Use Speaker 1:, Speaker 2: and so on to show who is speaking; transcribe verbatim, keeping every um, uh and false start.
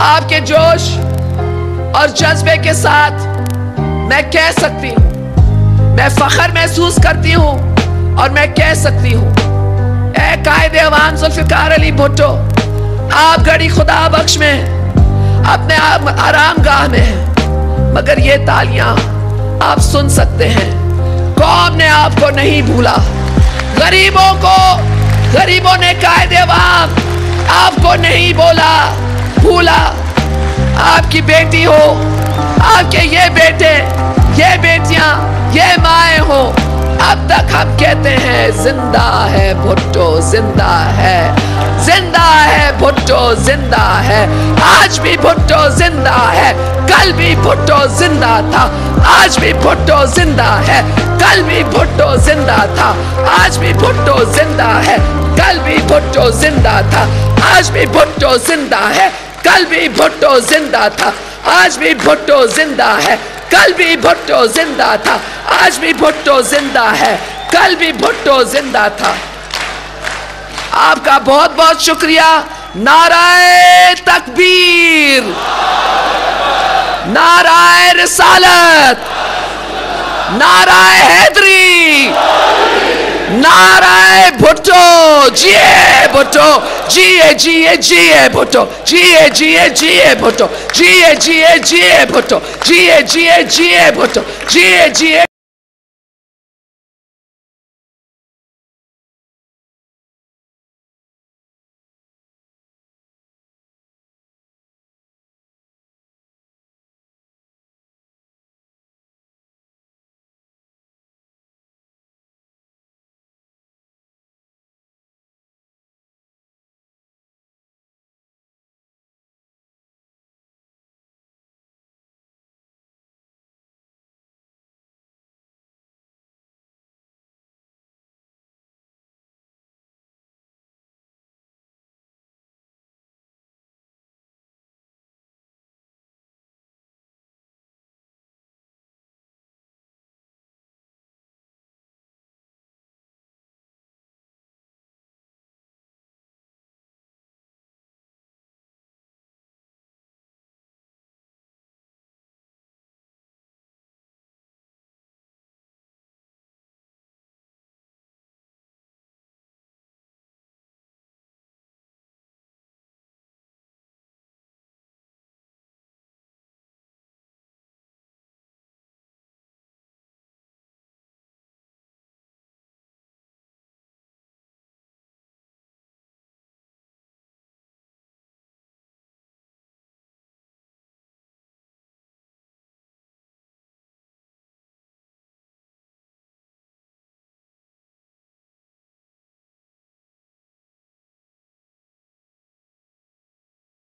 Speaker 1: आपके जोश और जज्बे के साथ मैं कह सकती हूँ, मैं फख्र महसूस करती हूँ और मैं कह सकती हूँ, ए कायदे अवाम जुल्फिकार अली भुट्टो, आप गड़ी खुदा बख्श में अपने आराम गाह में हैं, मगर ये तालियां आप सुन सकते हैं। कौम ने आपको नहीं भूला, गरीबों को, गरीबों ने कायदे अवाम आपको नहीं बोला भूला। आपकी बेटी हो, आपके ये बेटे, ये बेटियां, ये माएँ हो, अब तक हम कहते हैं जिंदा है भुट्टो, जिंदा है, जिंदा है भुट्टो, जिंदा है। आज भी भुट्टो जिंदा है, कल भी भुट्टो जिंदा था, आज भी भुट्टो जिंदा है, कल भी भुट्टो जिंदा था, आज भी भुट्टो जिंदा है, कल भी भुट्टो जिंदा था, आज भी भुट्टो जिंदा है, कल भी भुट्टो जिंदा था, आज भी भुट्टो जिंदा है, कल भी भुट्टो जिंदा था, आज भी भुट्टो जिंदा है, कल भी भुट्टो जिंदा था। आपका बहुत बहुत शुक्रिया। नाराए तकबीर, नाराए रिसालत, नाराए हैदरी, नाराए भुट्टो। जिए भुट्टो, जिए जिए जिए भुट्टो, जिए जिए जिए भुट्टो, जिए जिए जिए भुट्टो, जिए जिए जिए भुट्टो, जिए जिए